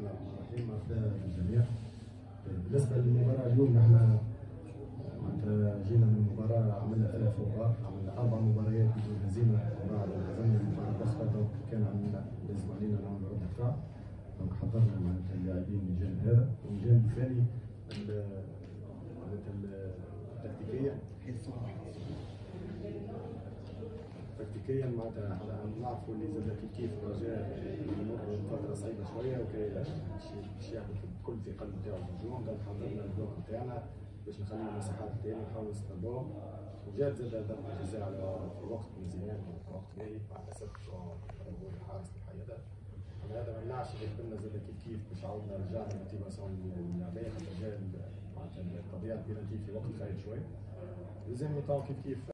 الله الرحمن الرحيم. مرحبا بالجميع. بالنسبه للمباراه اليوم نحن معناتها جينا من مباراه عملنا 3 فوقات، عملنا 4 مباريات بدون هزيمه، بعد هزمنا المباراه الاخرى دونك كان عندنا لازم علينا نعملوا رد فعل. دونك حضرنا معناتها اللاعبين من الجانب هذا، ومن الجانب الثاني معناتها تكتيكيا معناتها نعرفوا اللي زاد كيف الرجاء يمر فتره صعيبه شويه وكي باش ياخذ بكل ثقل نتاعو الهجوم. دونك حضرنا البلوك نتاعنا باش نخليو المساحات الثانيه نحاولوا نستغلوهم. وجات زاد ضربه جزاء على في وقت مزيان وقت باهي مع الاسف الحارس الحيدة. هذا ما يمنعش اللي قبلنا زاد كيف باش عاودنا رجعنا الموتيفاسيون اللعبيه، خاطر جا معناتها تضييع البينالتي في وقت خايب شوي. لازم نطاو كيف